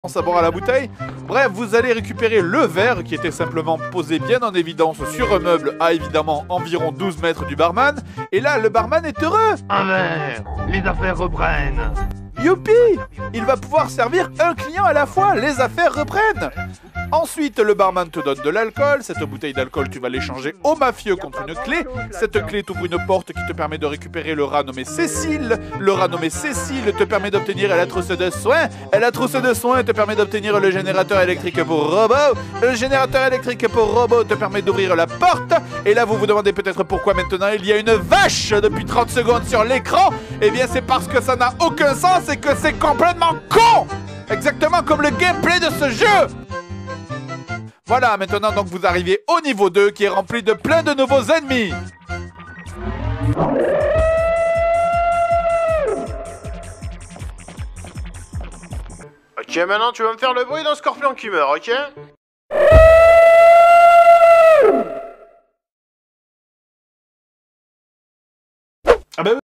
à boire à la bouteille. Bref, vous allez récupérer le verre qui était simplement posé bien en évidence sur un meuble à évidemment environ 12 mètres du barman. Et là, le barman est heureux. Un verre, les affaires reprennent. Youpi! Il va pouvoir servir un client à la fois, les affaires reprennent. Ensuite, le barman te donne de l'alcool. Cette bouteille d'alcool, tu vas l'échanger au mafieux contre une clé. Cette clé t'ouvre une porte qui te permet de récupérer le rat nommé Cécile. Le rat nommé Cécile te permet d'obtenir la trousse de soins. Et la trousse de soins te permet d'obtenir le générateur électrique pour robot. Le générateur électrique pour robot te permet d'ouvrir la porte. Et là, vous vous demandez peut-être pourquoi maintenant il y a une vache depuis 30 secondes sur l'écran. Eh bien, c'est parce que ça n'a aucun sens et que c'est complètement con! Exactement comme le gameplay de ce jeu! Voilà, maintenant donc vous arrivez au niveau 2 qui est rempli de plein de nouveaux ennemis. Ok, maintenant tu vas me faire le bruit d'un scorpion qui meurt, ok? Ah bah oui.